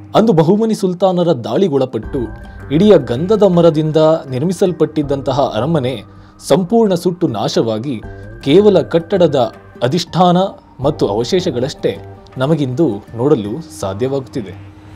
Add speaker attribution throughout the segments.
Speaker 1: ಅಂದು ಬಹುಮನಿ ಸುಲ್ತಾನರ ದಾಳಿಗೊಳಪಟ್ಟು ಇಡೀ ಗಂಧದ ಮರದಿಂದ ನಿರ್ಮಿಸಲ್ಪಟ್ಟಿದ್ದಂತಹ ಅರಮನೆ ಸಂಪೂರ್ಣ ಸುಟ್ಟು ನಾಶವಾಗಿ ಕೇವಲ ಕಟ್ಟಡದ ಅಧಿಷ್ಠಾನ ಮತ್ತು ಅವಶೇಷಗಳಷ್ಟೇ ನಮಗಿಂದು ನೋಡಲು ಸಾಧ್ಯವಾಗುತ್ತಿದೆ.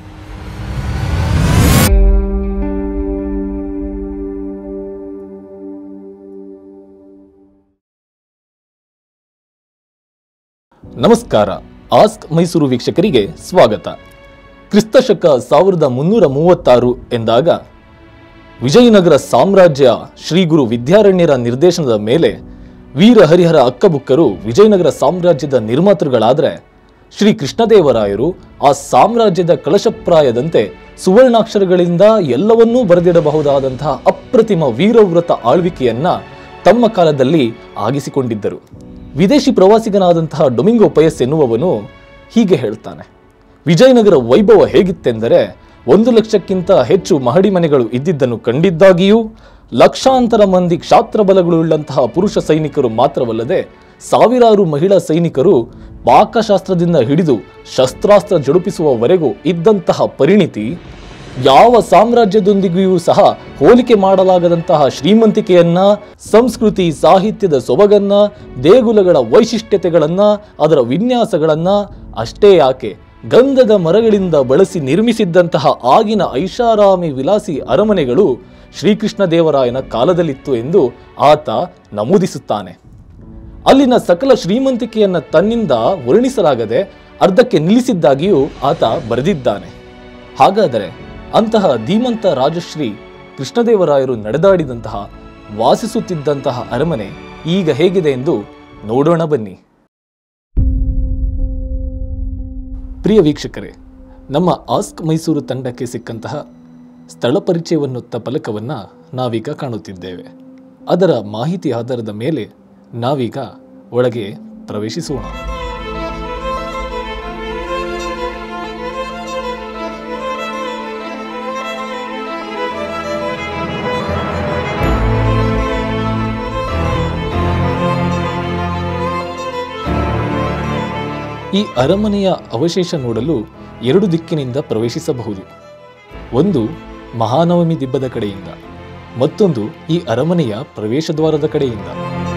Speaker 1: ನಮಸ್ಕಾರ. ಆಸ್ಕ್ ಮೈಸೂರು ವೀಕ್ಷಕರಿಗೆ ಸ್ವಾಗತ. ಕ್ರಿಸ್ತಶಕ 1336 ಎಂದಾಗ ವಿಜಯನಗರ ಸಾಮ್ರಾಜ್ಯ ಶ್ರೀ ಗುರು ವಿದ್ಯಾರಣ್ಯರ ನಿರ್ದೇಶನದ ಮೇಲೆ ವೀರ ಹರಿಹರ ಅಕ್ಕಬುಕ್ಕರು ವಿಜಯನಗರ ಸಾಮ್ರಾಜ್ಯದ ನಿರ್ಮಾತೃಗಳಾದರೆ, ಶ್ರೀ ಕೃಷ್ಣದೇವರಾಯರು ಆ ಸಾಮ್ರಾಜ್ಯದ ಕಳಶಪ್ರಾಯದಂತೆ ಸುವರ್ಣಾಕ್ಷರಗಳಿಂದ ಎಲ್ಲವನ್ನೂ ಬರೆದಿಡಬಹುದಾದಂತಹ ಅಪ್ರತಿಮ ವೀರವ್ರತ ಆಳ್ವಿಕೆಯನ್ನ ತಮ್ಮ ಕಾಲದಲ್ಲಿ ಆಗಿಸಿಕೊಂಡಿದ್ದರು. ವಿದೇಶಿ ಪ್ರವಾಸಿಗನಾದಂತಹ ಡೊಮಿಂಗೋ ಪಯಸ್ ಎನ್ನುವವನು ಹೀಗೆ ಹೇಳ್ತಾನೆ: ವಿಜಯನಗರ ವೈಭವ ಹೇಗಿತ್ತೆಂದರೆ 1 ಲಕ್ಷಕ್ಕಿಂತ ಹೆಚ್ಚು ಮಹಡಿ ಮನೆಗಳು ಇದ್ದಿದ್ದನ್ನು ಕಂಡಿದ್ದಾಗಿಯೂ, ಲಕ್ಷಾಂತರ ಮಂದಿ ಕ್ಷಾತ್ರ ಬಲಗಳುಳ್ಳಂತಹ ಪುರುಷ ಸೈನಿಕರು ಮಾತ್ರವಲ್ಲದೆ ಸಾವಿರಾರು ಮಹಿಳಾ ಸೈನಿಕರು ಪಾಕಶಾಸ್ತ್ರದಿಂದ ಹಿಡಿದು ಶಸ್ತ್ರಾಸ್ತ್ರ ಜಡುಪಿಸುವವರೆಗೂ ಇದ್ದಂತಹ ಪರಿಣಿತಿ, ಯಾವ ಸಾಮ್ರಾಜ್ಯದೊಂದಿಗೆಯೂ ಸಹ ಹೋಲಿಕೆ ಮಾಡಲಾಗದಂತಹ ಶ್ರೀಮಂತಿಕೆಯನ್ನ, ಸಂಸ್ಕೃತಿ ಸಾಹಿತ್ಯದ ಸೊಬಗನ್ನ, ದೇಗುಲಗಳ ವೈಶಿಷ್ಟ್ಯತೆಗಳನ್ನ, ಅದರ ವಿನ್ಯಾಸಗಳನ್ನ, ಅಷ್ಟೇ ಯಾಕೆ ಗಂಧದ ಮರಗಳಿಂದ ಬಳಸಿ ನಿರ್ಮಿಸಿದ್ದಂತಹ ಆಗಿನ ಐಷಾರಾಮಿ ವಿಲಾಸಿ ಅರಮನೆಗಳು ಶ್ರೀಕೃಷ್ಣ ದೇವರಾಯನ ಕಾಲದಲ್ಲಿತ್ತು ಎಂದು ಆತ ನಮೂದಿಸುತ್ತಾನೆ. ಅಲ್ಲಿನ ಸಕಲ ಶ್ರೀಮಂತಿಕೆಯನ್ನ ತನ್ನಿಂದ ವರ್ಣಿಸಲಾಗದೆ ಅರ್ಧಕ್ಕೆ ನಿಲ್ಲಿಸಿದ್ದಾಗಿಯೂ ಆತ ಬರೆದಿದ್ದಾನೆ. ಹಾಗಾದರೆ ಅಂತಹ ಧೀಮಂತ ರಾಜಶ್ರೀ ಕೃಷ್ಣದೇವರಾಯರು ನಡೆದಾಡಿದಂತಹ, ವಾಸಿಸುತ್ತಿದ್ದಂತಹ ಅರಮನೆ ಈಗ ಹೇಗಿದೆ ಎಂದು ನೋಡೋಣ ಬನ್ನಿ. ಪ್ರಿಯ ವೀಕ್ಷಕರೇ, ನಮ್ಮ ಆಸ್ಕ್ ಮೈಸೂರು ತಂಡಕ್ಕೆ ಸಿಕ್ಕಂತಹ ಸ್ಥಳ ಪರಿಚಯವನ್ನುತ್ತ ಫಲಕವನ್ನು ನಾವೀಗ ಕಾಣುತ್ತಿದ್ದೇವೆ. ಅದರ ಮಾಹಿತಿ ಆಧಾರದ ಮೇಲೆ ನಾವೀಗ ಒಳಗೆ ಪ್ರವೇಶಿಸೋಣ. ಈ ಅರಮನೆಯ ಅವಶೇಷ ನೋಡಲು 2 ದಿಕ್ಕಿನಿಂದ ಪ್ರವೇಶಿಸಬಹುದು. ಒಂದು ಮಹಾನವಮಿ ದಿಬ್ಬದ ಕಡೆಯಿಂದ, ಮತ್ತೊಂದು ಈ ಅರಮನೆಯ ಪ್ರವೇಶ ದ್ವಾರದ ಕಡೆಯಿಂದ.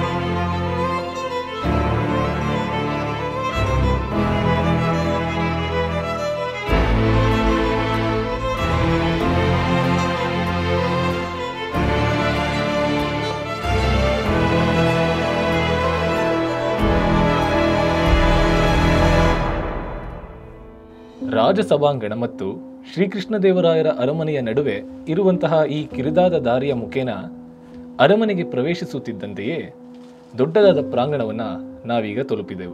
Speaker 1: ರಾಜಸಭಾಂಗಣ ಮತ್ತು ಶ್ರೀಕೃಷ್ಣದೇವರಾಯರ ಅರಮನೆಯ ನಡುವೆ ಇರುವಂತಹ ಈ ಕಿರಿದಾದ ದಾರಿಯ ಮುಖೇನ ಅರಮನೆಗೆ ಪ್ರವೇಶಿಸುತ್ತಿದ್ದಂತೆಯೇ ದೊಡ್ಡದಾದ ಪ್ರಾಂಗಣವನ್ನು ನಾವೀಗ ತಲುಪಿದೆವು.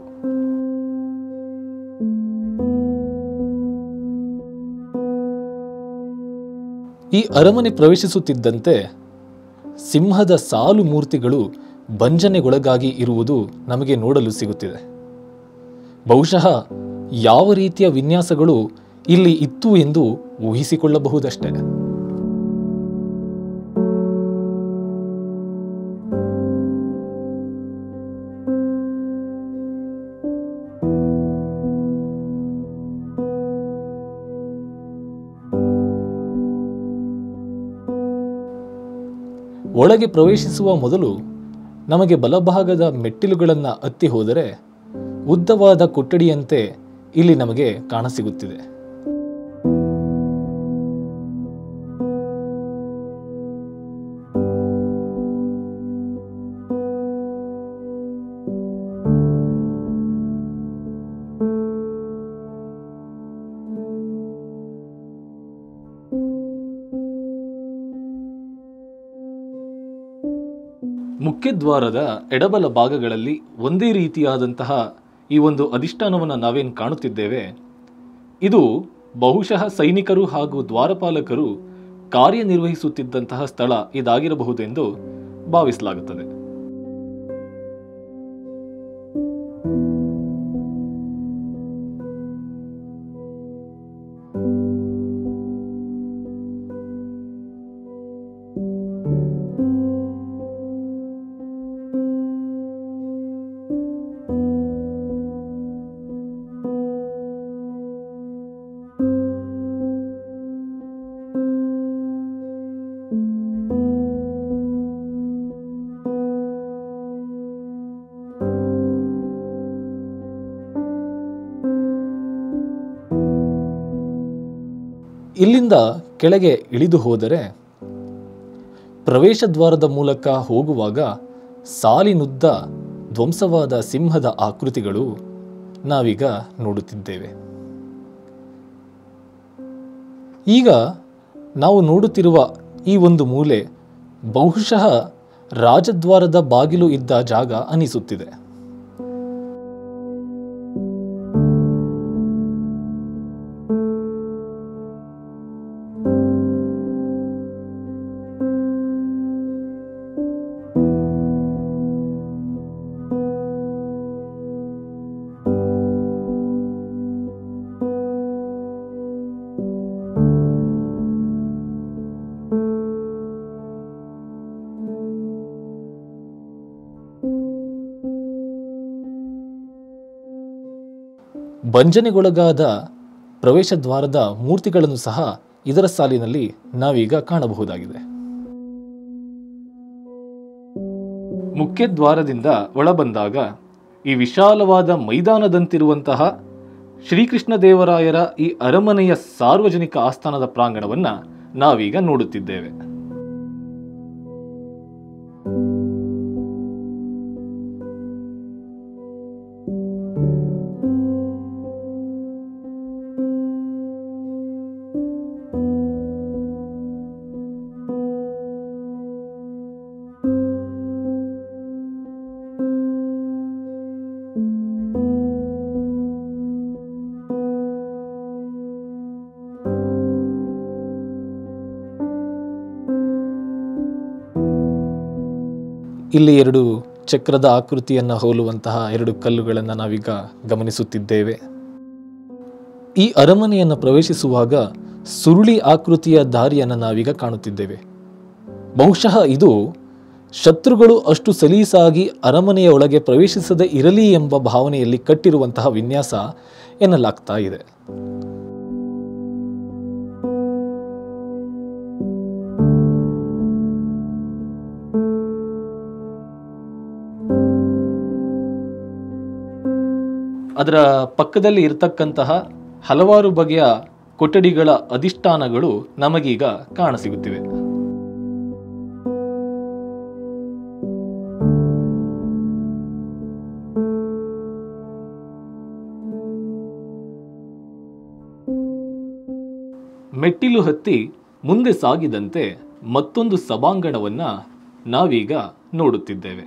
Speaker 1: ಈ ಅರಮನೆ ಪ್ರವೇಶಿಸುತ್ತಿದ್ದಂತೆ ಸಿಂಹದ ಸಾಲು ಮೂರ್ತಿಗಳು ಭಂಜನೆಗೊಳಗಾಗಿ ಇರುವುದು ನಮಗೆ ನೋಡಲು ಸಿಗುತ್ತಿದೆ. ಬಹುಶಃ ಯಾವ ರೀತಿಯ ವಿನ್ಯಾಸಗಳು ಇಲ್ಲಿ ಇತ್ತು ಎಂದು ಊಹಿಸಿಕೊಳ್ಳಬಹುದಷ್ಟೇ. ಒಳಗೆ ಪ್ರವೇಶಿಸುವ ಮೊದಲು ನಮಗೆ ಬಲಭಾಗದ ಮೆಟ್ಟಿಲುಗಳನ್ನು ಹತ್ತಿ ಹೋದರೆ ಉದ್ದವಾದ ಕೊಠಡಿಯಂತೆ ಇಲ್ಲಿ ನಮಗೆ ಕಾಣಸಿಗುತ್ತಿದೆ. ಮುಖ್ಯದ್ವಾರದ ಎಡಬಲ ಭಾಗಗಳಲ್ಲಿ ಒಂದೇ ರೀತಿಯಾದಂತಹ ಈ ಒಂದು ಅಧಿಷ್ಠಾನವನ್ನು ನಾವೇನು ಕಾಣುತ್ತಿದ್ದೇವೆ, ಇದು ಬಹುಶಃ ಸೈನಿಕರು ಹಾಗೂ ದ್ವಾರಪಾಲಕರು ಕಾರ್ಯನಿರ್ವಹಿಸುತ್ತಿದ್ದಂತಹ ಸ್ಥಳ ಇದಾಗಿರಬಹುದೆಂದು ಭಾವಿಸಲಾಗುತ್ತದೆ. ಇಲ್ಲಿಂದ ಕೆಳಗೆ ಇಳಿದು ಹೋದರೆ ಪ್ರವೇಶ ದ್ವಾರದ ಮೂಲಕ ಹೋಗುವಾಗ ಸಾಲಿನುದ್ದ ಧ್ವಂಸವಾದ ಸಿಂಹದ ಆಕೃತಿಗಳು ನಾವೀಗ ನೋಡುತ್ತಿದ್ದೇವೆ. ಈಗ ನಾವು ನೋಡುತ್ತಿರುವ ಈ ಒಂದು ಮೂಲೆ ಬಹುಶಃ ರಾಜದ್ವಾರದ ಬಾಗಿಲು ಇದ್ದ ಜಾಗ ಅನಿಸುತ್ತಿದೆ. ಭಂಜನೆಗೊಳಗಾದ ಪ್ರವೇಶ ದ್ವಾರದ ಮೂರ್ತಿಗಳನ್ನು ಸಹ ಇದರ ಸಾಲಿನಲ್ಲಿ ನಾವೀಗ ಕಾಣಬಹುದಾಗಿದೆ. ಮುಖ್ಯ ದ್ವಾರದಿಂದ ಒಳಬಂದಾಗ ಈ ವಿಶಾಲವಾದ ಮೈದಾನದಂತಿರುವಂತಹ ಶ್ರೀಕೃಷ್ಣ ದೇವರಾಯರ ಈ ಅರಮನೆಯ ಸಾರ್ವಜನಿಕ ಆಸ್ಥಾನದ ಪ್ರಾಂಗಣವನ್ನ ನಾವೀಗ ನೋಡುತ್ತಿದ್ದೇವೆ. ಇಲ್ಲಿ ಎರಡು ಚಕ್ರದ ಆಕೃತಿಯನ್ನು ಹೋಲುವಂತಹ ಎರಡು ಕಲ್ಲುಗಳನ್ನು ನಾವೀಗ ಗಮನಿಸುತ್ತಿದ್ದೇವೆ. ಈ ಅರಮನೆಯನ್ನು ಪ್ರವೇಶಿಸುವಾಗ ಸುರುಳಿ ಆಕೃತಿಯ ದಾರಿಯನ್ನು ನಾವೀಗ ಕಾಣುತ್ತಿದ್ದೇವೆ. ಬಹುಶಃ ಇದು ಶತ್ರುಗಳು ಅಷ್ಟು ಸಲೀಸಾಗಿ ಅರಮನೆಯ ಒಳಗೆ ಪ್ರವೇಶಿಸದೇ ಇರಲಿ ಎಂಬ ಭಾವನೆಯಲ್ಲಿ ಕಟ್ಟಿರುವಂತಹ ವಿನ್ಯಾಸ ಎನ್ನಲಾಗ್ತಾ ಇದೆ. ಅದರ ಪಕ್ಕದಲ್ಲಿ ಇರತಕ್ಕಂತಹ ಹಲವಾರು ಬಗೆಯ ಕೊಠಡಿಗಳ ಅಧಿಷ್ಠಾನಗಳು ನಮಗೀಗ ಕಾಣಸಿಗುತ್ತಿವೆ. ಮೆಟ್ಟಿಲು ಹತ್ತಿ ಮುಂದೆ ಸಾಗಿದಂತೆ ಮತ್ತೊಂದು ಸಭಾಂಗಣವನ್ನ ನಾವೀಗ ನೋಡುತ್ತಿದ್ದೇವೆ.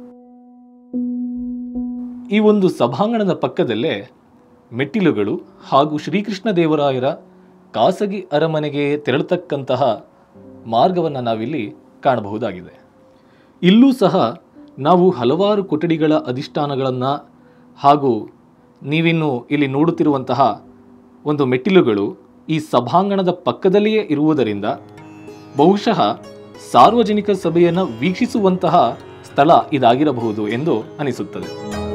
Speaker 1: ಈ ಒಂದು ಸಭಾಂಗಣದ ಪಕ್ಕದಲ್ಲೇ ಮೆಟ್ಟಿಲುಗಳು ಹಾಗೂ ಶ್ರೀಕೃಷ್ಣ ದೇವರಾಯರ ಖಾಸಗಿ ಅರಮನೆಗೆ ತೆರಳತಕ್ಕಂತಹ ಮಾರ್ಗವನ್ನು ನಾವಿಲ್ಲಿ ಕಾಣಬಹುದಾಗಿದೆ. ಇಲ್ಲೂ ಸಹ ನಾವು ಹಲವಾರು ಕೊಠಡಿಗಳ ಅಧಿಷ್ಠಾನಗಳನ್ನು ಹಾಗೂ ನೀವಿನ್ನು ಇಲ್ಲಿ ನೋಡುತ್ತಿರುವಂತಹ ಒಂದು ಮೆಟ್ಟಿಲುಗಳು ಈ ಸಭಾಂಗಣದ ಪಕ್ಕದಲ್ಲಿಯೇ ಇರುವುದರಿಂದ ಬಹುಶಃ ಸಾರ್ವಜನಿಕ ಸಭೆಯನ್ನು ವೀಕ್ಷಿಸುವಂತಹ ಸ್ಥಳ ಇದಾಗಿರಬಹುದು ಎಂದು ಅನಿಸುತ್ತದೆ.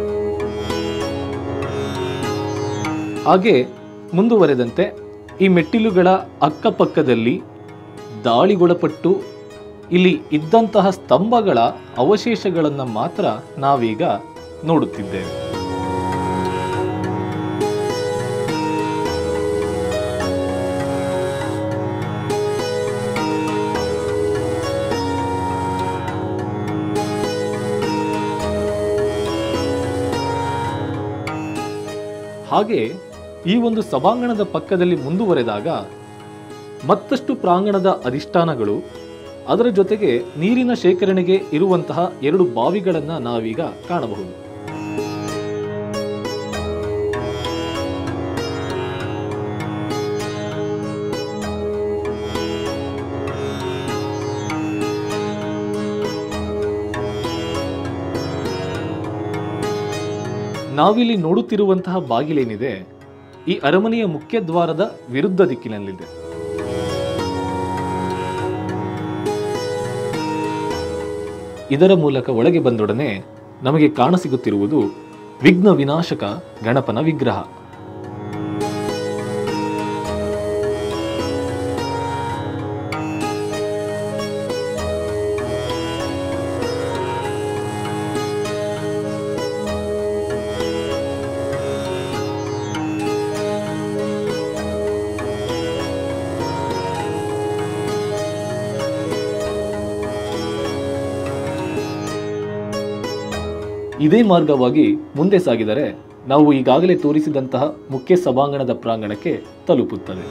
Speaker 1: ಹಾಗೆ ಮುಂದುವರೆದಂತೆ ಈ ಮೆಟ್ಟಿಲುಗಳ ಅಕ್ಕಪಕ್ಕದಲ್ಲಿ ದಾಳಿಗೊಳಪಟ್ಟು ಇಲ್ಲಿ ಇದ್ದಂತಹ ಸ್ತಂಭಗಳ ಅವಶೇಷಗಳನ್ನು ಮಾತ್ರ ನಾವೀಗ ನೋಡುತ್ತಿದ್ದೇವೆ. ಹಾಗೆ ಈ ಒಂದು ಸಭಾಂಗಣದ ಪಕ್ಕದಲ್ಲಿ ಮುಂದುವರೆದಾಗ ಮತ್ತಷ್ಟು ಪ್ರಾಂಗಣದ ಅಧಿಷ್ಠಾನಗಳು, ಅದರ ಜೊತೆಗೆ ನೀರಿನ ಶೇಖರಣೆಗೆ ಇರುವಂತಹ ಎರಡು ಬಾವಿಗಳನ್ನು ನಾವೀಗ ಕಾಣಬಹುದು. ನಾವಿಲ್ಲಿ ನೋಡುತ್ತಿರುವಂತಹ ಬಾಗಿಲೇನಿದೆ ಈ ಅರಮನೆಯ ಮುಖ್ಯ ದ್ವಾರದ ವಿರುದ್ಧ ದಿಕ್ಕಿನಲ್ಲಿದೆ. ಇದರ ಮೂಲಕ ಒಳಗೆ ಬಂದೊಡನೆ ನಮಗೆ ಕಾಣಸಿಗುತ್ತಿರುವುದು ವಿಘ್ನ ವಿನಾಶಕ ಗಣಪನ ವಿಗ್ರಹ. ಇದೇ ಮಾರ್ಗವಾಗಿ ಮುಂದೆ ಸಾಗಿದರೆ ನಾವು ಈಗಾಗಲೇ ತೋರಿಸಿದಂತಹ ಮುಖ್ಯ ಸಭಾಂಗಣದ ಪ್ರಾಂಗಣಕ್ಕೆ ತಲುಪುತ್ತದೆ.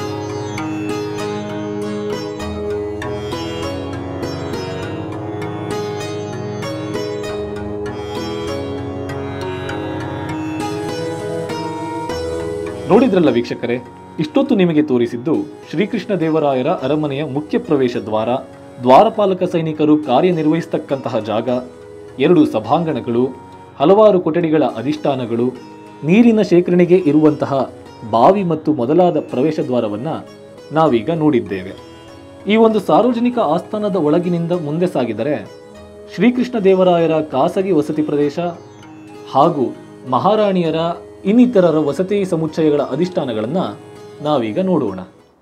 Speaker 1: ನೋಡಿದ್ರಲ್ಲ ವೀಕ್ಷಕರೇ, ಇಷ್ಟೊತ್ತು ನಿಮಗೆ ತೋರಿಸಿದ್ದು ಶ್ರೀಕೃಷ್ಣ ದೇವರಾಯರ ಅರಮನೆಯ ಮುಖ್ಯ ಪ್ರವೇಶ ದ್ವಾರ, ದ್ವಾರಪಾಲಕ ಸೈನಿಕರು ಕಾರ್ಯನಿರ್ವಹಿಸತಕ್ಕಂತಹ ಜಾಗ, 2 ಸಭಾಂಗಣಗಳು, ಹಲವಾರು ಕೊಠಡಿಗಳ ಅಧಿಷ್ಠಾನಗಳು, ನೀರಿನ ಶೇಖರಣೆಗೆ ಇರುವಂತಹ ಬಾವಿ ಮತ್ತು ಮೊದಲಾದ ಪ್ರವೇಶ ದ್ವಾರವನ್ನು ನಾವೀಗ ನೋಡಿದ್ದೇವೆ. ಈ ಒಂದು ಸಾರ್ವಜನಿಕ ಆಸ್ಥಾನದ ಒಳಗಿನಿಂದ ಮುಂದೆ ಸಾಗಿದರೆ ಶ್ರೀಕೃಷ್ಣ ದೇವರಾಯರ ಖಾಸಗಿ ವಸತಿ ಪ್ರದೇಶ ಹಾಗೂ ಮಹಾರಾಣಿಯರ ಇನ್ನಿತರರ ವಸತಿ ಸಮುಚ್ಚಯಗಳ ಅಧಿಷ್ಠಾನಗಳನ್ನು ನಾವೀಗ ನೋಡೋಣ.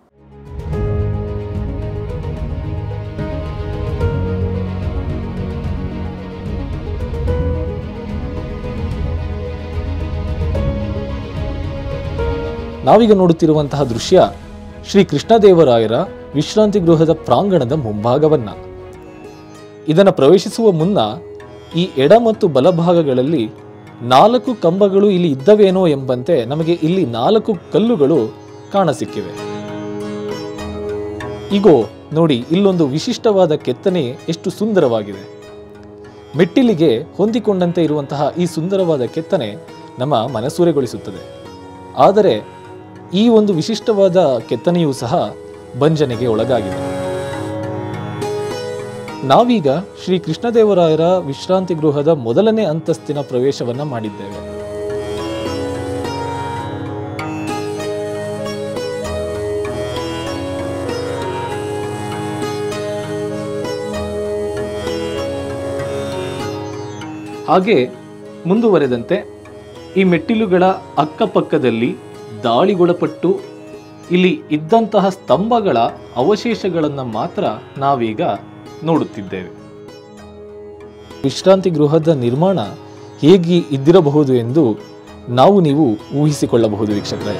Speaker 1: ನಾವೀಗ ನೋಡುತ್ತಿರುವಂತಹ ದೃಶ್ಯ ಶ್ರೀ ಕೃಷ್ಣದೇವರಾಯರ ವಿಶ್ರಾಂತಿ ಗೃಹದ ಪ್ರಾಂಗಣದ ಮುಂಭಾಗವನ್ನ. ಇದನ್ನು ಪ್ರವೇಶಿಸುವ ಮುನ್ನ ಈ ಎಡ ಮತ್ತು ಬಲಭಾಗಗಳಲ್ಲಿ 4 ಕಂಬಗಳು ಇಲ್ಲಿ ಇದ್ದವೇನೋ ಎಂಬಂತೆ ನಮಗೆ ಇಲ್ಲಿ 4 ಕಲ್ಲುಗಳು ಕಾಣಸಿಕ್ಕಿವೆ. ಈಗೋ ನೋಡಿ, ಇಲ್ಲೊಂದು ವಿಶಿಷ್ಟವಾದ ಕೆತ್ತನೆ ಎಷ್ಟು ಸುಂದರವಾಗಿದೆ. ಮೆಟ್ಟಿಲಿಗೆ ಹೊಂದಿಕೊಂಡಂತೆ ಇರುವಂತಹ ಈ ಸುಂದರವಾದ ಕೆತ್ತನೆ ನಮ್ಮ ಮನಸೂರೆಗೊಳಿಸುತ್ತದೆ. ಆದರೆ ಈ ಒಂದು ವಿಶಿಷ್ಟವಾದ ಕೆತ್ತನೆಯೂ ಸಹ ಬಂಜನೆಗೆ ಒಳಗಾಗಿದೆ. ನಾವೀಗ ಶ್ರೀ ಕೃಷ್ಣದೇವರಾಯರ ವಿಶ್ರಾಂತಿ ಗೃಹದ ಮೊದಲನೇ ಅಂತಸ್ತಿನ ಪ್ರವೇಶವನ್ನ ಮಾಡಿದ್ದೇವೆ. ಹಾಗೆ ಮುಂದುವರೆದಂತೆ ಈ ಮೆಟ್ಟಿಲುಗಳ ಅಕ್ಕಪಕ್ಕದಲ್ಲಿ ದಾಳಿಗೊಳಪಟ್ಟು ಇಲ್ಲಿ ಇದ್ದಂತಹ ಸ್ತಂಭಗಳ ಅವಶೇಷಗಳನ್ನು ಮಾತ್ರ ನಾವೀಗ ನೋಡುತ್ತಿದ್ದೇವೆ. ವಿಶ್ರಾಂತಿ ಗೃಹದ ನಿರ್ಮಾಣ ಹೇಗೆ ಇದ್ದಿರಬಹುದು ಎಂದು ನೀವು ಊಹಿಸಿಕೊಳ್ಳಬಹುದು ವೀಕ್ಷಕರೇ.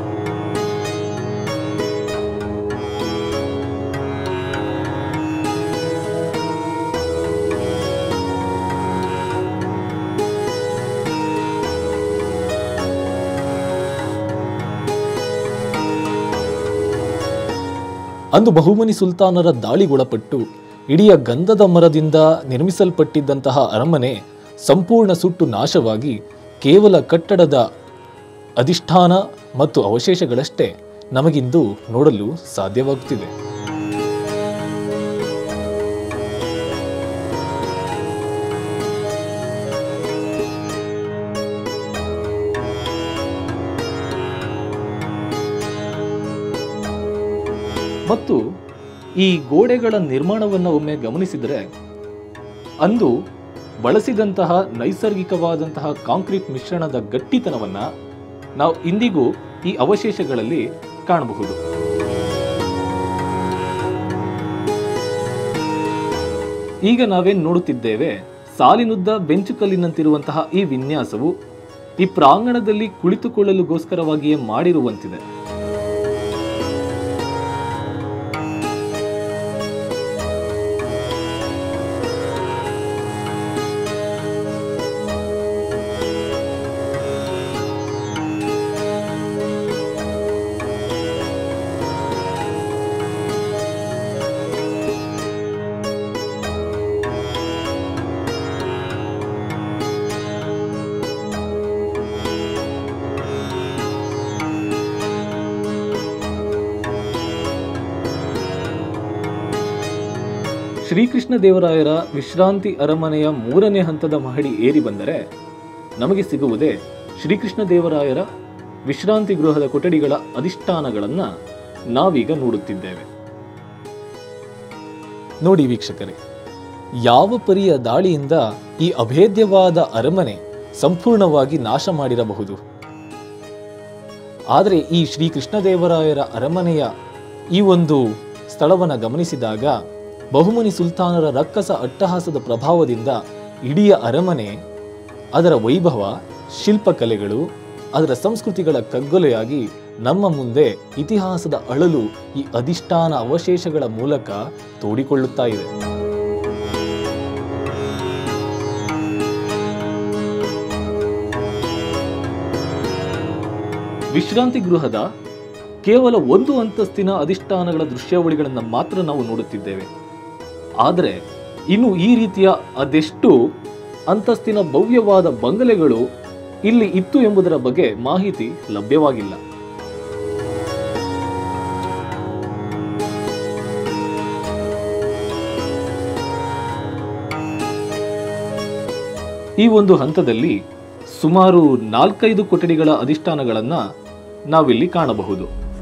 Speaker 1: ಅಂದು ಬಹುಮನಿ ಸುಲ್ತಾನರ ದಾಳಿಗೊಳಪಟ್ಟು ಇಡೀ ಗಂಧದ ಮರದಿಂದ ನಿರ್ಮಿಸಲ್ಪಟ್ಟಿದ್ದಂತಹ ಅರಮನೆ ಸಂಪೂರ್ಣ ಸುಟ್ಟು ನಾಶವಾಗಿ ಕೇವಲ ಕಟ್ಟಡದ ಅಧಿಷ್ಠಾನ ಮತ್ತು ಅವಶೇಷಗಳಷ್ಟೇ ನಮಗಿಂದು ನೋಡಲು ಸಾಧ್ಯವಾಗುತ್ತಿದೆ. ಮತ್ತು ಈ ಗೋಡೆಗಳ ನಿರ್ಮಾಣವನ್ನು ಒಮ್ಮೆ ಗಮನಿಸಿದರೆ ಅಂದು ಬಳಸಿದಂತಹ ನೈಸರ್ಗಿಕವಾದಂತಹ ಕಾಂಕ್ರೀಟ್ ಮಿಶ್ರಣದ ಗಟ್ಟಿತನವನ್ನು ನಾವು ಇಂದಿಗೂ ಈ ಅವಶೇಷಗಳಲ್ಲಿ ಕಾಣಬಹುದು. ಈಗ ನಾವೇನು ನೋಡುತ್ತಿದ್ದೇವೆ, ಸಾಲಿನುದ್ದ ಬೆಂಚುಕಲ್ಲಿನಂತಿರುವಂತಹ ಈ ವಿನ್ಯಾಸವು ಈ ಪ್ರಾಂಗಣದಲ್ಲಿ ಕುಳಿತುಕೊಳ್ಳಲುಗೋಸ್ಕರವಾಗಿಯೇ ಮಾಡಿರುವಂತಿದೆ. ಶ್ರೀಕೃಷ್ಣ ದೇವರಾಯರ ವಿಶ್ರಾಂತಿ ಅರಮನೆಯ 3ನೇ ಹಂತದ ಮಹಡಿ ಏರಿ ಬಂದರೆ ನಮಗೆ ಸಿಗುವುದೇ ಶ್ರೀಕೃಷ್ಣ ದೇವರಾಯರ ವಿಶ್ರಾಂತಿ ಗೃಹದ ಕೊಠಡಿಗಳ ಅಧಿಷ್ಠಾನಗಳನ್ನು ನಾವೀಗ ನೋಡುತ್ತಿದ್ದೇವೆ. ನೋಡಿ ವೀಕ್ಷಕರೇ, ಯಾವ ಪರಿಯ ದಾಳಿಯಿಂದ ಈ ಅಭೇದ್ಯವಾದ ಅರಮನೆ ಸಂಪೂರ್ಣವಾಗಿ ನಾಶ ಮಾಡಿರಬಹುದು. ಆದರೆ ಈ ಶ್ರೀಕೃಷ್ಣದೇವರಾಯರ ಅರಮನೆಯ ಈ ಒಂದು ಸ್ಥಳವನ್ನು ಗಮನಿಸಿದಾಗ ಬಹುಮನಿ ಸುಲ್ತಾನರ ರಕ್ಕಸ ಅಟ್ಟಹಾಸದ ಪ್ರಭಾವದಿಂದ ಇಡೀ ಅರಮನೆ, ಅದರ ವೈಭವ, ಶಿಲ್ಪಕಲೆಗಳು, ಅದರ ಸಂಸ್ಕೃತಿಗಳ ಕಗ್ಗೊಲೆಯಾಗಿ ನಮ್ಮ ಮುಂದೆ ಇತಿಹಾಸದ ಅಳಲು ಈ ಅಧಿಷ್ಠಾನ ಅವಶೇಷಗಳ ಮೂಲಕ ತೋಡಿಕೊಳ್ಳುತ್ತಾ ಇದೆ. ವಿಶ್ರಾಂತಿ ಗೃಹದ ಕೇವಲ ಒಂದು ಅಂತಸ್ತಿನ ಅಧಿಷ್ಠಾನಗಳ ದೃಶ್ಯಾವಳಿಗಳನ್ನು ಮಾತ್ರ ನಾವು ನೋಡುತ್ತಿದ್ದೇವೆ. ಆದರೆ ಇನ್ನು ಈ ರೀತಿಯ ಅದೆಷ್ಟು ಅಂತಸ್ತಿನ ಭವ್ಯವಾದ ಬಂಗಲೆಗಳು ಇಲ್ಲಿ ಇತ್ತು ಎಂಬುದರ ಬಗ್ಗೆ ಮಾಹಿತಿ ಲಭ್ಯವಾಗಿಲ್ಲ. ಈ ಒಂದು ಹಂತದಲ್ಲಿ ಸುಮಾರು 4-5 ಕೊಠಡಿಗಳ ಅಧಿಷ್ಠಾನಗಳನ್ನು ನಾವಿಲ್ಲಿ ಕಾಣಬಹುದು.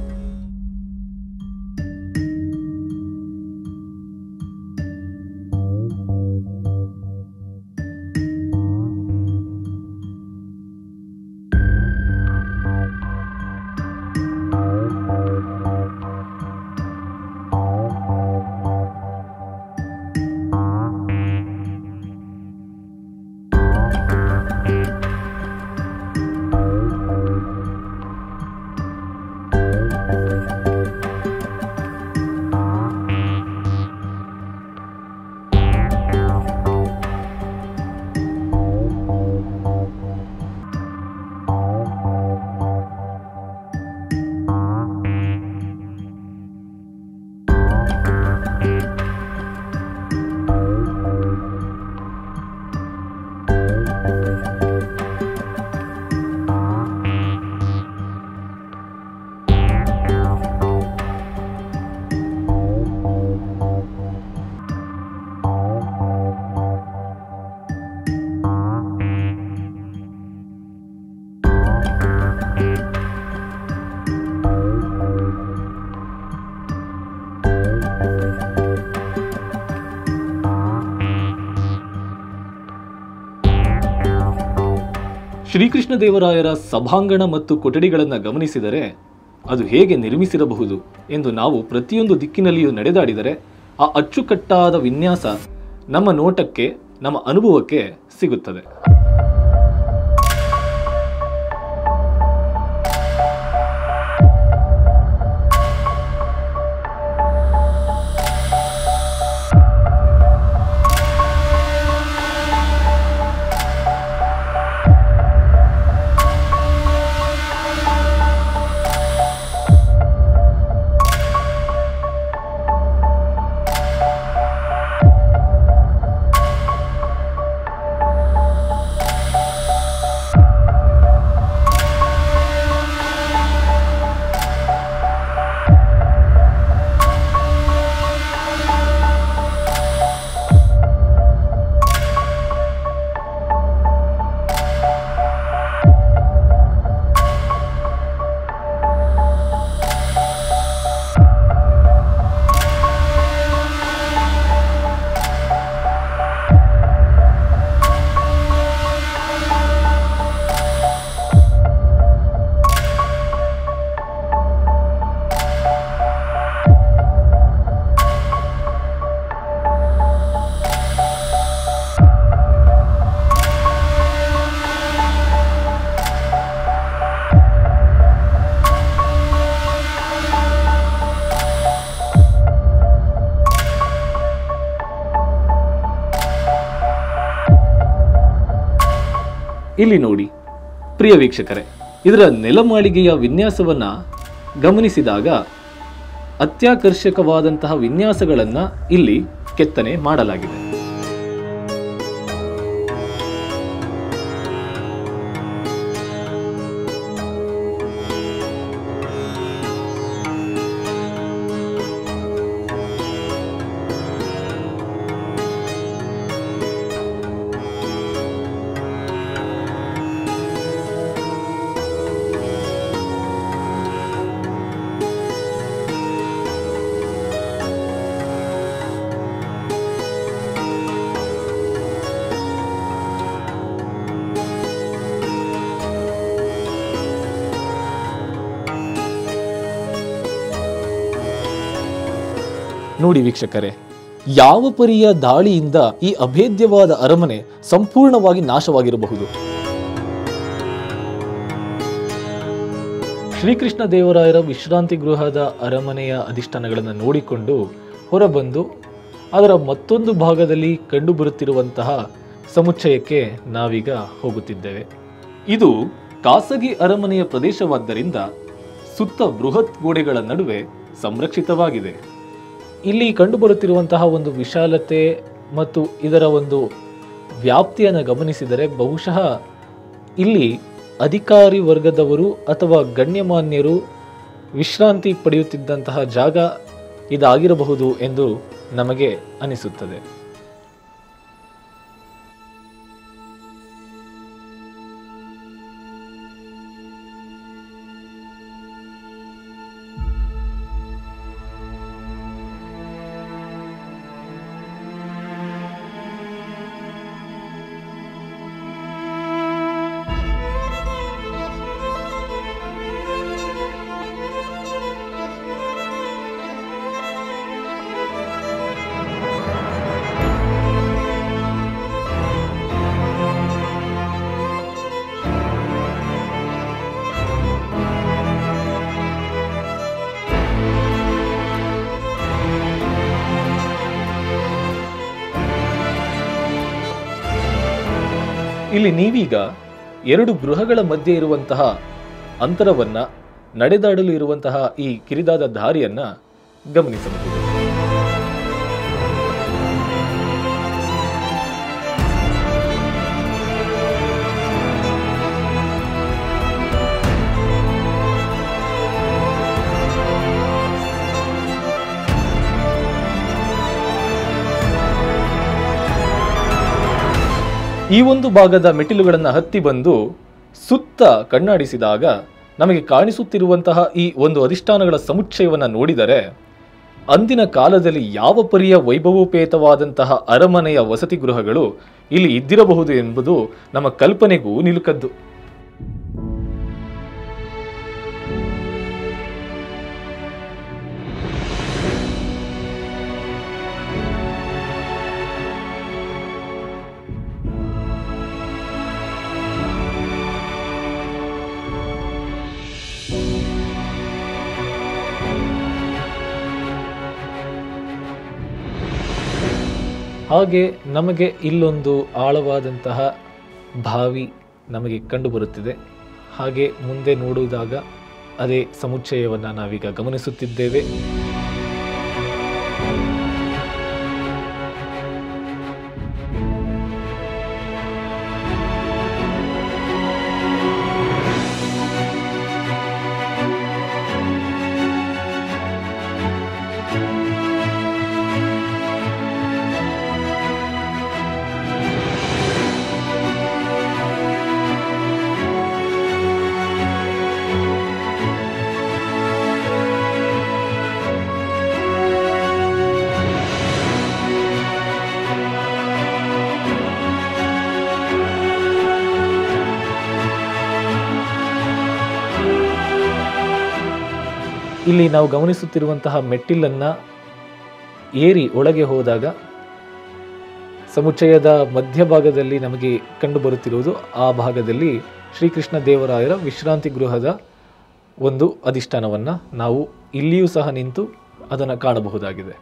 Speaker 1: ಶ್ರೀಕೃಷ್ಣ ದೇವರಾಯರ ಸಭಾಂಗಣ ಮತ್ತು ಕೊಠಡಿಗಳನ್ನು ಗಮನಿಸಿದರೆ ಅದು ಹೇಗೆ ನಿರ್ಮಿಸಿರಬಹುದು ಎಂದು ನಾವು ಪ್ರತಿಯೊಂದು ದಿಕ್ಕಿನಲ್ಲಿಯೂ ನಡೆದಾಡಿದರೆ ಆ ಅಚ್ಚುಕಟ್ಟಾದ ವಿನ್ಯಾಸ ನಮ್ಮ ನೋಟಕ್ಕೆ, ನಮ್ಮ ಅನುಭವಕ್ಕೆ ಸಿಗುತ್ತದೆ. ಇಲ್ಲಿ ನೋಡಿ ಪ್ರಿಯ ವೀಕ್ಷಕರೇ, ಇದರ ನೆಲಮಾಳಿಗೆಯ ವಿನ್ಯಾಸವನ್ನ ಗಮನಿಸಿದಾಗ ಅತ್ಯಾಕರ್ಷಕವಾದಂತಹ ವಿನ್ಯಾಸಗಳನ್ನು ಇಲ್ಲಿ ಕೆತ್ತನೆ ಮಾಡಲಾಗಿದೆ. ನೋಡಿ ವೀಕ್ಷಕರೇ, ಯಾವ ಪರಿಯ ದಾಳಿಯಿಂದ ಈ ಅಭೇದ್ಯವಾದ ಅರಮನೆ ಸಂಪೂರ್ಣವಾಗಿ ನಾಶವಾಗಿರಬಹುದು. ಶ್ರೀಕೃಷ್ಣ ದೇವರಾಯರ ವಿಶ್ರಾಂತಿ ಗೃಹದ ಅರಮನೆಯ ಅಧಿಷ್ಠಾನಗಳನ್ನು ನೋಡಿಕೊಂಡು ಹೊರಬಂದು ಅದರ ಮತ್ತೊಂದು ಭಾಗದಲ್ಲಿ ಕಂಡುಬರುತ್ತಿರುವಂತಹ ಸಮುಚ್ಚಯಕ್ಕೆ ನಾವೀಗ ಹೋಗುತ್ತಿದ್ದೇವೆ. ಇದು ಖಾಸಗಿ ಅರಮನೆಯ ಪ್ರದೇಶವಾದ್ದರಿಂದ ಸುತ್ತ ಬೃಹತ್ ಗೋಡೆಗಳ ನಡುವೆ ಸಂರಕ್ಷಿತವಾಗಿದೆ. ಇಲ್ಲಿ ಕಂಡುಬರುತ್ತಿರುವಂತಹ ಒಂದು ವಿಶಾಲತೆ ಮತ್ತು ಇದರ ಒಂದು ವ್ಯಾಪ್ತಿಯನ್ನು ಗಮನಿಸಿದರೆ ಬಹುಶಃ ಇಲ್ಲಿ ಅಧಿಕಾರಿ ವರ್ಗದವರು ಅಥವಾ ಗಣ್ಯಮಾನ್ಯರು ವಿಶ್ರಾಂತಿ ಪಡೆಯುತ್ತಿದ್ದಂತಹ ಜಾಗ ಇದಾಗಿರಬಹುದು ಎಂದು ನಮಗೆ ಅನಿಸುತ್ತದೆ. ಇಲ್ಲಿ ನೀವೀಗ ಎರಡು ಗೃಹಗಳ ಮಧ್ಯೆ ಇರುವಂತಹ ಅಂತರವನ್ನ, ನಡೆದಾಡಲು ಇರುವಂತಹ ಈ ಕಿರಿದಾದ ದಾರಿಯನ್ನ ಗಮನಿಸಬಹುದು. ಈ ಒಂದು ಭಾಗದ ಮೆಟ್ಟಿಲುಗಳನ್ನು ಹತ್ತಿ ಬಂದು ಸುತ್ತ ಕಣ್ಣಾಡಿಸಿದಾಗ ನಮಗೆ ಕಾಣಿಸುತ್ತಿರುವಂತಹ ಈ ಒಂದು ಅಧಿಷ್ಠಾನಗಳ ಸಮುಚ್ಚಯವನ್ನು ನೋಡಿದರೆ ಅಂದಿನ ಕಾಲದಲ್ಲಿ ಯಾವ ಪರಿಯ ವೈಭವೋಪೇತವಾದಂತಹ ಅರಮನೆಯ ವಸತಿ ಗೃಹಗಳು ಇಲ್ಲಿ ಇದ್ದಿರಬಹುದು ಎಂಬುದು ನಮ್ಮ ಕಲ್ಪನೆಗೂ ನಿಲುಕದ್ದು. ಹಾಗೆ ನಮಗೆ ಇಲ್ಲೊಂದು ಆಳವಾದಂತಹ ಬಾವಿ ನಮಗೆ ಕಂಡುಬರುತ್ತಿದೆ. ಹಾಗೆ ಮುಂದೆ ನೋಡುವುದಾಗ ಅದೇ ಸಮುಚ್ಚಯವನ್ನು ನಾವೀಗ ಗಮನಿಸುತ್ತಿದ್ದೇವೆ. ಇಲ್ಲಿ ನಾವು ಗಮನಿಸುತ್ತಿರುವಂತಹ ಮೆಟ್ಟಿಲನ್ನು ಏರಿ ಒಳಗೆ ಹೋದಾಗ ಸಮುಚ್ಚಯದ ಮಧ್ಯಭಾಗದಲ್ಲಿ ನಮಗೆ ಕಂಡುಬರುತ್ತಿರುವುದು ಆ ಭಾಗದಲ್ಲಿ ಶ್ರೀಕೃಷ್ಣ ದೇವರಾಯರ ವಿಶ್ರಾಂತಿ ಗೃಹದ ಒಂದು ಅಧಿಷ್ಠಾನವನ್ನು ನಾವು ಇಲ್ಲಿಯೂ ಸಹ ನಿಂತು ಅದನ್ನು ಕಾಣಬಹುದಾಗಿದೆ.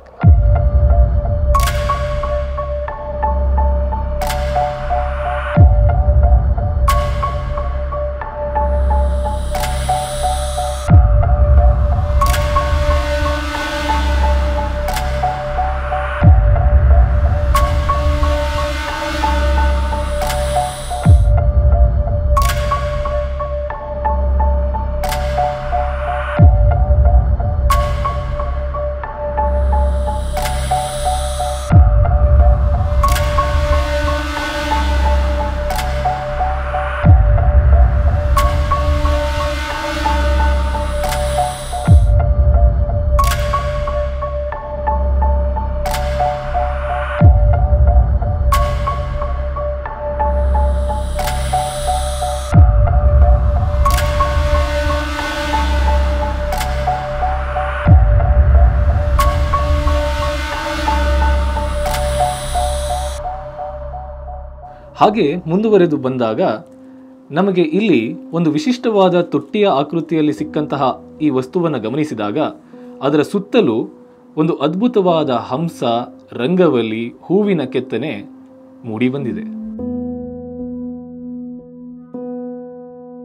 Speaker 1: ಹಾಗೆ ಮುಂದುವರೆದು ಬಂದಾಗ ನಮಗೆ ಇಲ್ಲಿ ಒಂದು ವಿಶಿಷ್ಟವಾದ ತೊಟ್ಟಿಯ ಆಕೃತಿಯಲ್ಲಿ ಸಿಕ್ಕಂತಹ ಈ ವಸ್ತುವನ್ನು ಗಮನಿಸಿದಾಗ ಅದರ ಸುತ್ತಲೂ ಒಂದು ಅದ್ಭುತವಾದ ಹಂಸ, ರಂಗವಲ್ಲಿ, ಹೂವಿನ ಕೆತ್ತನೆ ಮೂಡಿ ಬಂದಿದೆ.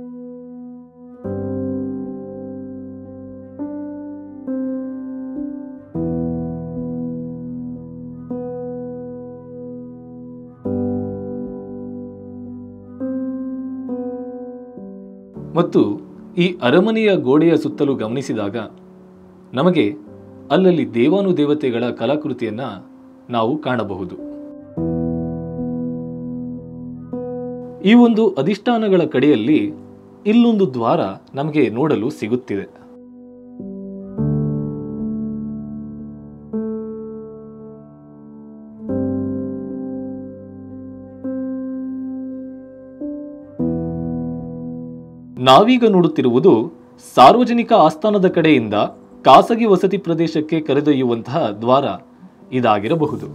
Speaker 1: ಮತ್ತು ಈ ಅರಮನೆಯ ಗೋಡೆಯ ಸುತ್ತಲೂ ಗಮನಿಸಿದಾಗ ನಮಗೆ ಅಲ್ಲಲ್ಲಿ ದೇವಾನುದೇವತೆಗಳ ಕಲಾಕೃತಿಯನ್ನು ನಾವು ಕಾಣಬಹುದು. ಈ ಒಂದು ಅಧಿಷ್ಠಾನಗಳ ಕಡೆಯಲ್ಲಿ ಇಲ್ಲೊಂದು ದ್ವಾರ ನಮಗೆ ನೋಡಲು ಸಿಗುತ್ತಿದೆ. ನಾವೀಗ ನೋಡುತ್ತಿರುವುದು ಸಾರ್ವಜನಿಕ ಆಸ್ಥಾನದ ಕಡೆಯಿಂದ ಖಾಸಗಿ ವಸತಿ ಪ್ರದೇಶಕ್ಕೆ ಕರೆದೊಯ್ಯುವಂತಹ ದ್ವಾರ ಇದಾಗಿರಬಹುದು.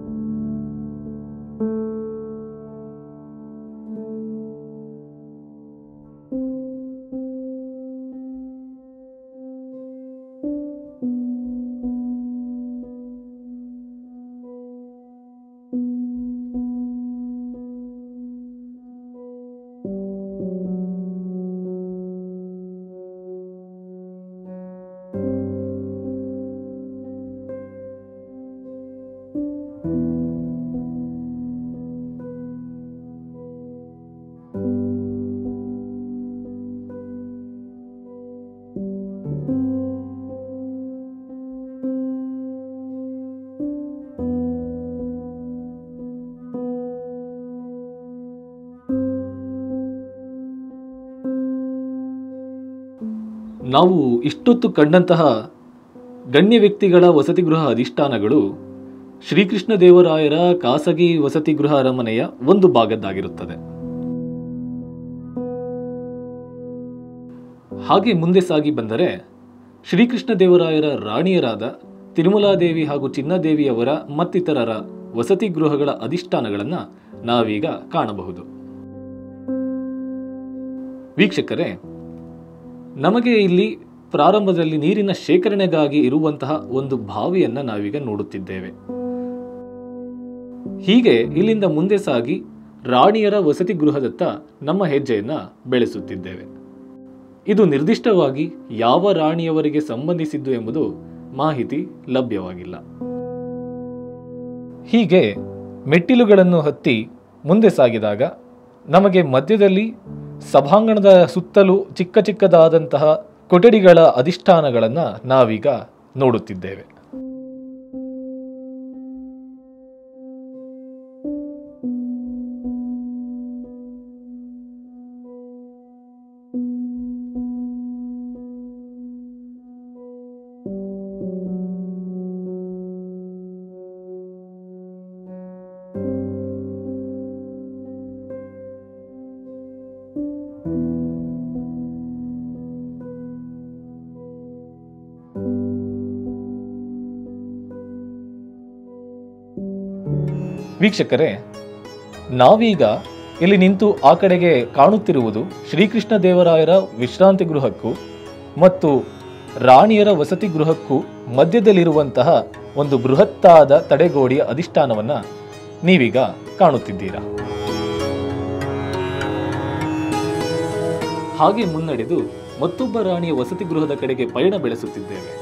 Speaker 1: ನಾವು ಇಷ್ಟೊತ್ತು ಕಂಡಂತಹ ಗಣ್ಯ ವ್ಯಕ್ತಿಗಳ ವಸತಿಗೃಹ ಅಧಿಷ್ಠಾನಗಳು ಶ್ರೀಕೃಷ್ಣ ದೇವರಾಯರ ಖಾಸಗಿ ವಸತಿಗೃಹ ಅರಮನೆಯ ಒಂದು ಭಾಗದ್ದಾಗಿರುತ್ತದೆ. ಹಾಗೆ ಮುಂದೆ ಸಾಗಿ ಬಂದರೆ ಶ್ರೀಕೃಷ್ಣ ದೇವರಾಯರ ರಾಣಿಯರಾದ ತಿರುಮಲಾದೇವಿ ಹಾಗೂ ಚಿನ್ನದೇವಿಯವರ ಮತ್ತಿತರರ ವಸತಿಗೃಹಗಳ ಅಧಿಷ್ಠಾನಗಳನ್ನು ನಾವೀಗ ಕಾಣಬಹುದು. ವೀಕ್ಷಕರೇ, ನಮಗೆ ಇಲ್ಲಿ ಪ್ರಾರಂಭದಲ್ಲಿ ನೀರಿನ ಶೇಖರಣೆಗಾಗಿ ಇರುವಂತಹ ಒಂದು ಬಾವಿಯನ್ನು ನಾವೀಗ ನೋಡುತ್ತಿದ್ದೇವೆ. ಹೀಗೆ ಇಲ್ಲಿಂದ ಮುಂದೆ ಸಾಗಿ ರಾಣಿಯರ ವಸತಿ ಗೃಹದತ್ತ ನಮ್ಮ ಹೆಜ್ಜೆಯನ್ನು ಬೆಳೆಸುತ್ತಿದ್ದೇವೆ. ಇದು ನಿರ್ದಿಷ್ಟವಾಗಿ ಯಾವ ರಾಣಿಯವರಿಗೆ ಸಂಬಂಧಿಸಿದ್ದು ಎಂಬುದು ಮಾಹಿತಿ ಲಭ್ಯವಾಗಿಲ್ಲ. ಹೀಗೆ ಮೆಟ್ಟಿಲುಗಳನ್ನು ಹತ್ತಿ ಮುಂದೆ ಸಾಗಿದಾಗ ನಮಗೆ ಮಧ್ಯದಲ್ಲಿ ಸಭಾಂಗಣದ ಸುತ್ತಲೂ ಚಿಕ್ಕ ಚಿಕ್ಕದಾದಂತಹ ಕೊಠಡಿಗಳ ಅಧಿಷ್ಠಾನಗಳನ್ನು ನಾವೀಗ ನೋಡುತ್ತಿದ್ದೇವೆ. ವೀಕ್ಷಕರೇ, ನಾವೀಗ ಇಲ್ಲಿ ನಿಂತು ಆ ಕಡೆಗೆ ಕಾಣುತ್ತಿರುವುದು ಶ್ರೀಕೃಷ್ಣ ದೇವರಾಯರ ವಿಶ್ರಾಂತಿ ಗೃಹಕ್ಕೂ ಮತ್ತು ರಾಣಿಯರ ವಸತಿ ಗೃಹಕ್ಕೂ ಮಧ್ಯದಲ್ಲಿರುವಂತಹ ಒಂದು ಬೃಹತ್ತಾದ ತಡೆಗೋಡೆಯ ಅಧಿಷ್ಠಾನವನ್ನು ನೀವೀಗ ಕಾಣುತ್ತಿದ್ದೀರಾ. ಹಾಗೆ ಮುನ್ನಡೆದು ಮತ್ತೊಬ್ಬ ರಾಣಿಯ ವಸತಿ ಗೃಹದ ಕಡೆಗೆ ಪಯಣ ಬೆಳೆಸುತ್ತಿದ್ದೇವೆ.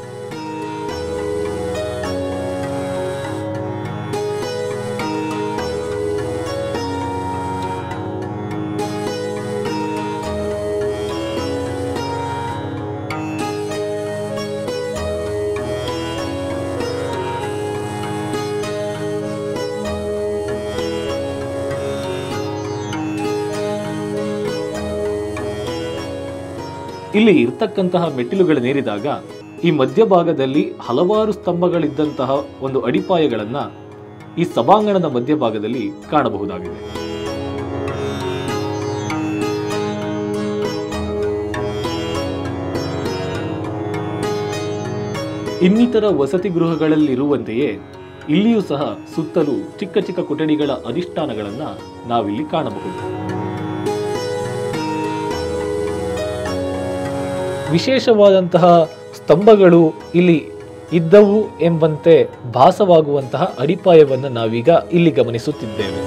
Speaker 1: ಇಲ್ಲಿ ಇರ್ತಕ್ಕಂತಹ ಮೆಟ್ಟಿಲುಗಳನ್ನೇರಿದಾಗ ಈ ಮಧ್ಯಭಾಗದಲ್ಲಿ ಹಲವಾರು ಸ್ತಂಭಗಳಿದ್ದಂತಹ ಒಂದು ಅಡಿಪಾಯಗಳನ್ನು ಈ ಸಭಾಂಗಣದ ಮಧ್ಯಭಾಗದಲ್ಲಿ ಕಾಣಬಹುದಾಗಿದೆ. ಇನ್ನಿತರ ವಸತಿ ಗೃಹಗಳಲ್ಲಿರುವಂತೆಯೇ ಇಲ್ಲಿಯೂ ಸಹ ಸುತ್ತಲೂ ಚಿಕ್ಕ ಚಿಕ್ಕ ಕೊಠಡಿಗಳ ಅಧಿಷ್ಠಾನಗಳನ್ನು ನಾವಿಲ್ಲಿ ಕಾಣಬಹುದು. ವಿಶೇಷವಾದಂತಹ ಸ್ತಂಭಗಳು ಇಲ್ಲಿ ಇದ್ದವು ಎಂಬಂತೆ ಭಾಸವಾಗುವಂತಹ ಅಡಿಪಾಯವನ್ನು ನಾವೀಗ ಇಲ್ಲಿ ಗಮನಿಸುತ್ತಿದ್ದೇವೆ.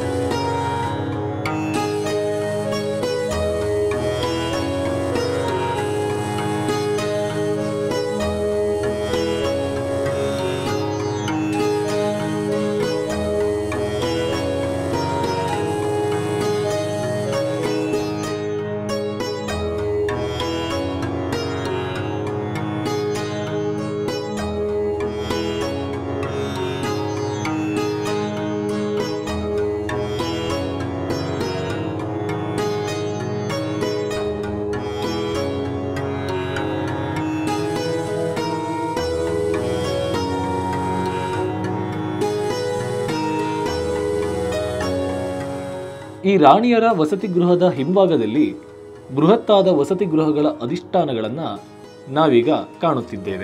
Speaker 1: ಈ ರಾಣಿಯರ ವಸತಿ ಗೃಹದ ಹಿಂಭಾಗದಲ್ಲಿ ಬೃಹತ್ತಾದ ವಸತಿ ಗೃಹಗಳ ಅಧಿಷ್ಠಾನಗಳನ್ನು ನಾವೀಗ ಕಾಣುತ್ತಿದ್ದೇವೆ.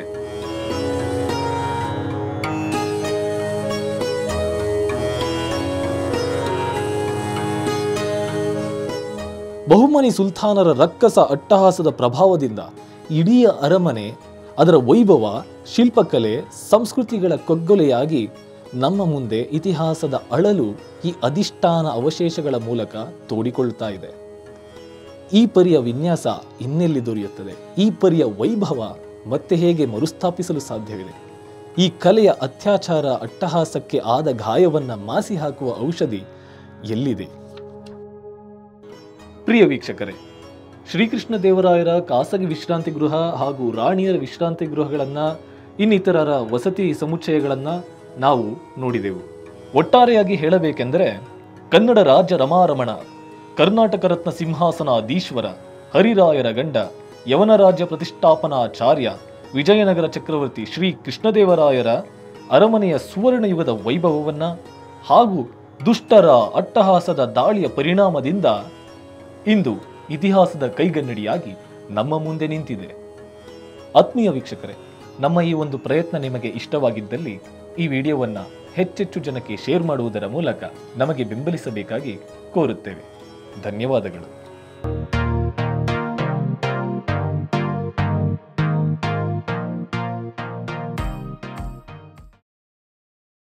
Speaker 1: ಬಹುಮನಿ ಸುಲ್ತಾನರ ರಕ್ಕಸ ಅಟ್ಟಹಾಸದ ಪ್ರಭಾವದಿಂದ ಇಡೀ ಅರಮನೆ, ಅದರ ವೈಭವ, ಶಿಲ್ಪಕಲೆ, ಸಂಸ್ಕೃತಿಗಳ ಕೊಗ್ಗೊಲೆಯಾಗಿ ನಮ್ಮ ಮುಂದೆ ಇತಿಹಾಸದ ಅಳಲು ಈ ಅಧಿಷ್ಠಾನ ಅವಶೇಷಗಳ ಮೂಲಕ ತೋಡಿಕೊಳ್ಳುತ್ತಾ ಇದೆ. ಈ ಪರಿಯ ವಿನ್ಯಾಸ ಇನ್ನೆಲ್ಲಿ ದೊರೆಯುತ್ತದೆ? ಈ ಪರಿಯ ವೈಭವ ಮತ್ತೆ ಹೇಗೆ ಮರುಸ್ಥಾಪಿಸಲು ಸಾಧ್ಯವಿದೆ? ಈ ಕಲೆಯ ಅತ್ಯಾಚಾರ, ಅಟ್ಟಹಾಸಕ್ಕೆ ಆದ ಗಾಯವನ್ನ ಮಾಸಿ ಹಾಕುವ ಔಷಧಿ ಎಲ್ಲಿದೆ? ಪ್ರಿಯ ವೀಕ್ಷಕರೇ, ಶ್ರೀಕೃಷ್ಣ ದೇವರಾಯರ ಖಾಸಗಿ ವಿಶ್ರಾಂತಿ ಗೃಹ ಹಾಗೂ ರಾಣಿಯರ ವಿಶ್ರಾಂತಿ ಗೃಹಗಳನ್ನು, ಇನ್ನಿತರರ ವಸತಿ ಸಮುಚ್ಚಯಗಳನ್ನು ನಾವು ನೋಡಿದೆವು. ಒಟ್ಟಾರೆಯಾಗಿ ಹೇಳಬೇಕೆಂದರೆ ಕನ್ನಡ ರಾಜ್ಯ ರಮಾರಮಣ, ಕರ್ನಾಟಕ ರತ್ನ ಸಿಂಹಾಸನಾಧೀಶ್ವರ, ಹರಿರಾಯರ ಗಂಡ, ಯವನ ರಾಜ್ಯ ಪ್ರತಿಷ್ಠಾಪನಾಚಾರ್ಯ, ವಿಜಯನಗರ ಚಕ್ರವರ್ತಿ ಶ್ರೀ ಕೃಷ್ಣದೇವರಾಯರ ಅರಮನೆಯ ಸುವರ್ಣಯುಗದ ವೈಭವವನ್ನು ಹಾಗೂ ದುಷ್ಟರ ಅಟ್ಟಹಾಸದ ದಾಳಿಯ ಪರಿಣಾಮದಿಂದ ಇಂದು ಇತಿಹಾಸದ ಕೈಗನ್ನಡಿಯಾಗಿ ನಮ್ಮ ಮುಂದೆ ನಿಂತಿದೆ. ಆತ್ಮೀಯ ವೀಕ್ಷಕರೇ, ನಮ್ಮ ಈ ಒಂದು ಪ್ರಯತ್ನ ನಿಮಗೆ ಇಷ್ಟವಾಗಿದ್ದಲ್ಲಿ ಈ ವಿಡಿಯೋವನ್ನು ಹೆಚ್ಚೆಚ್ಚು ಜನಕ್ಕೆ ಶೇರ್ ಮಾಡುವುದರ ಮೂಲಕ ನಮಗೆ ಬೆಂಬಲಿಸಬೇಕಾಗಿ ಕೋರುತ್ತೇವೆ. ಧನ್ಯವಾದಗಳು.